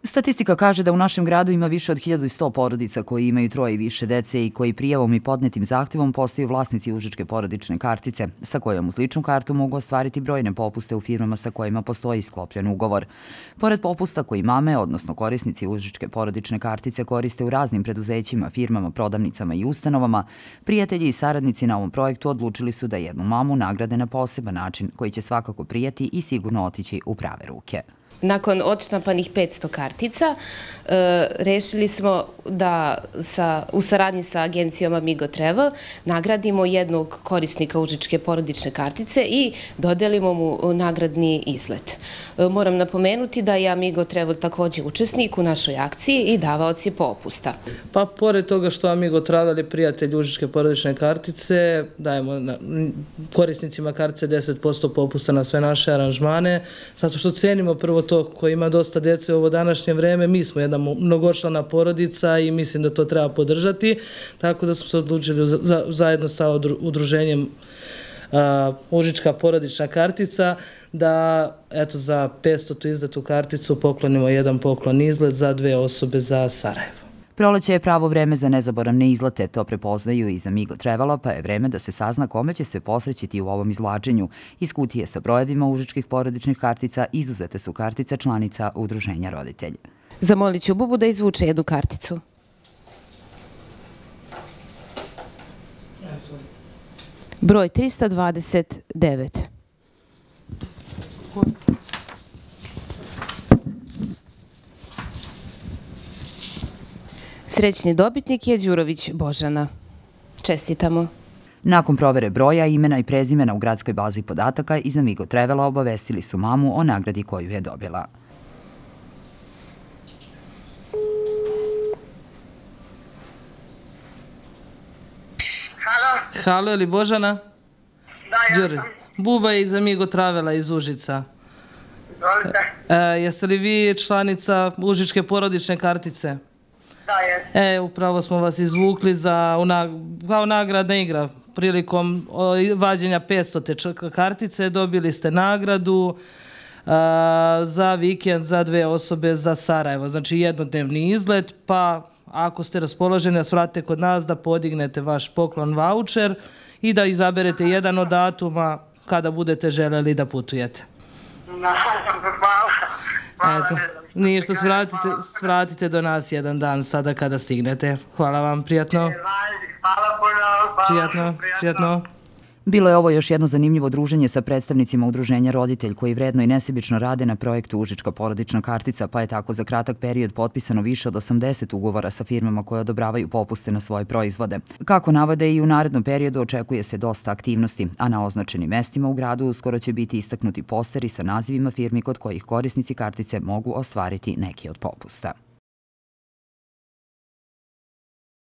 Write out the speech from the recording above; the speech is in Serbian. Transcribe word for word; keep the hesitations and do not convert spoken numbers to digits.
Statistika kaže da u našem gradu ima više od hiljadu sto porodica koji imaju troje i više dece i koji prijavom i podnetim zahtevom postaju vlasnici užičke porodične kartice, sa kojom uz ličnu kartu mogu ostvariti brojne popuste u firmama sa kojima postoji sklopljen ugovor. Pored popusta koji mame, odnosno korisnici užičke porodične kartice koriste u raznim preduzećima, firmama, prodavnicama i ustanovama, prijatelji i saradnici na ovom projektu odlučili su da jednu mamu nagrade na poseban način koji će svakako prijati i sigurno otići u prave ruke. Nakon odštampanih petsto kartica, rešili smo da u saradnji sa agencijom Amigo Travel nagradimo jednog korisnika užičke porodične kartice i dodelimo mu nagradni izlet. Moram napomenuti da je Amigo Travel također učesnik u našoj akciji i davaoc je popusta. Pa, pored toga što Amigo Travel je prijatelj užičke porodične kartice, dajemo korisnicima kartice deset posto popusta na sve naše aranžmane, zato što cenimo prvo to koji ima dosta djece u ovo današnje vreme. Mi smo jedna mnogočlana porodica i mislim da to treba podržati, tako da smo se odlučili zajedno sa udruženjem Užička porodična kartica da eto za petstotu izdatu karticu poklonimo jedan poklon izlet za dve osobe za Sarajevo. Proleće je pravo vreme za nezaboravne izlete, to prepoznaju iz Amigo Travela, pa je vreme da se sazna kome će se posrećiti u ovom izvlačenju. Iz kutije sa brojevima užičkih porodičnih kartica izuzete su kartice članica Udruženja roditelja. Zamolit ću Bubu da izvuče jednu karticu. Broj trista dvadeset devet. Srećni dobitnik je Đurović Božana. Čestitamo. Nakon provere broja, imena i prezimena u gradskoj bazi podataka iz Amigo Travela obavestili su mamu o nagradi koju je dobila. Halo? Halo, je li Božana? Da, ja sam. Buba je iz Amigo Travela iz Užica. Izvolite. Jeste li vi članica užičke porodične kartice? Da, jesam. E, upravo smo vas izvukli kao nagradna igra. Prilikom vađenja petstote kartice dobili ste nagradu za vikend za dve osobe za Sarajevo. Znači jednodnevni izlet, pa ako ste raspoloženi, svratite kod nas da podignete vaš poklon vaučer i da izaberete jedan od datuma kada budete želeli da putujete. Hvala. Eto, ništa, svratite do nas jedan dan sada kada stignete. Hvala vam, prijatno. Hvala puno. Prijatno, prijatno. Bilo je ovo još jedno zanimljivo druženje sa predstavnicima Udruženja roditelj koji vredno i nesebično rade na projektu Užička porodična kartica, pa je tako za kratak period potpisano više od osamdeset ugovora sa firmama koje odobravaju popuste na svoje proizvode. Kako navode, i u narednom periodu očekuje se dosta aktivnosti, a na označenim mestima u gradu uskoro će biti istaknuti posteri sa nazivima firmi kod kojih korisnici kartice mogu ostvariti neki od popusta.